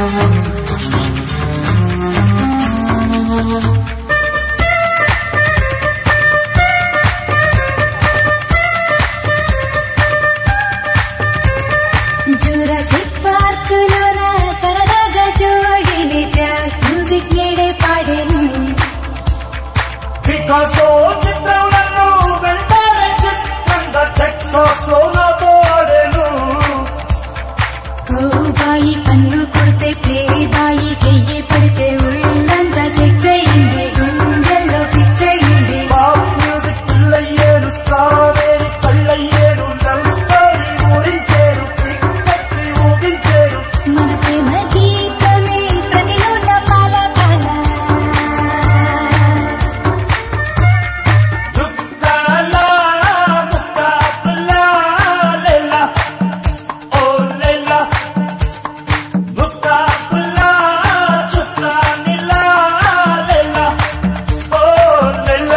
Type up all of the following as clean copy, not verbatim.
Jurassic park లోన సరదాగా జోడిని jazz music ఏడే పాడేను పికాసో చిత్రం నన్ను వెంటాడే చిత్రంగా టెక్సాస్ లో నాతో ఆడేను కోబాయి కన్ను కొడితే ప్లే బాయి చెయ్యి పడితే ఉళ్ళంతా సెక్స్ అయింది గుండెల్లో ఫిక్స్ అయింది పాప్ మ్యూజిక్ పిల్లయ్యేను స్ట్రాబెరీ కళ్ళయ్యేను లవ్ స్టోరీ ఊరించేరు పిక్కి ఊగించేరు మన ప్రేమ గీతమే ప్రతి నోట పాల పాల దుక్కాలా ముక్కా పిల్లా లేలా ఓ లేలా ముక్కా పిల్లా చుక్కా నిలా లేలా ఓ లేలా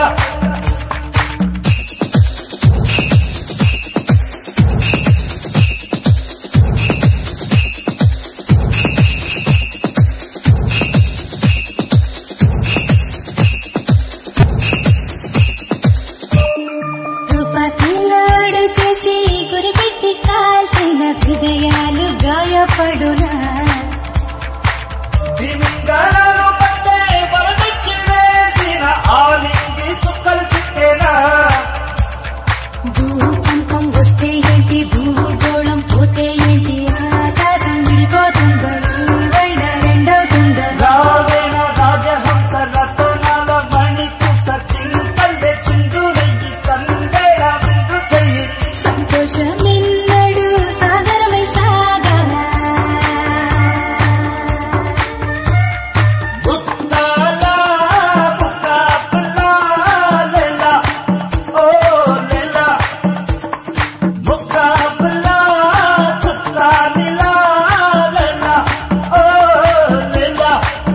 తుపాకీలోడు చేసి గురిపెట్టి కాల్చిన హృదయాలు గాయపడునా దిమింగళాలు పట్టే వరదొచ్చి వేసిన ఆలింగి చుక్కలు చిక్కేనా భూకంపం వస్తే ఏంటి భూగోళం పోతే ఏంటి ఆకాశం విడిపోతుందో నువ్వైనా రెండవుతుందో రావేనా రాజహంస రతనాల మణిపూస చింతల్లే చిందులయ్యి సందేళ విందు చెయ్యి సంతోషమిన్నడు సాగరమై సాగాలా ముక్కాలా ముక్కా పుల్లా లేలా ఓ లేలా ముక్కా పుల్లా చుక్కా నిలా లేలా ఓ లేలా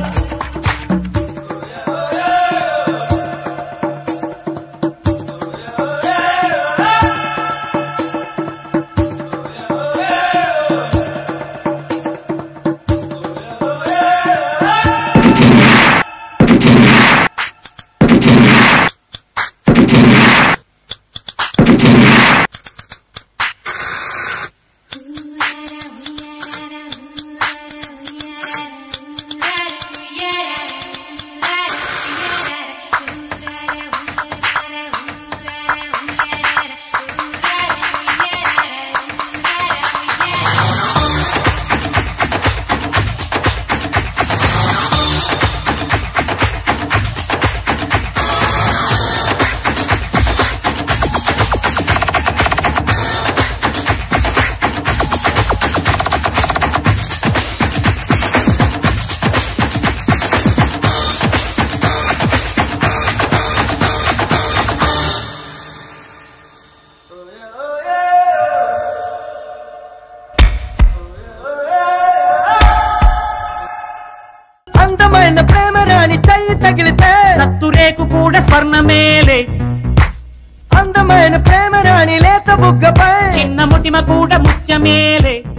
అందమైన ప్రేమ రాణి చెయ్యి తగిలితే సత్తురేకు కూడా స్వర్ణమేలే అందమైన ప్రేమ రాణి లేత బుగ్గపై చిన్న ముటిమ కూడా ముత్యమేలే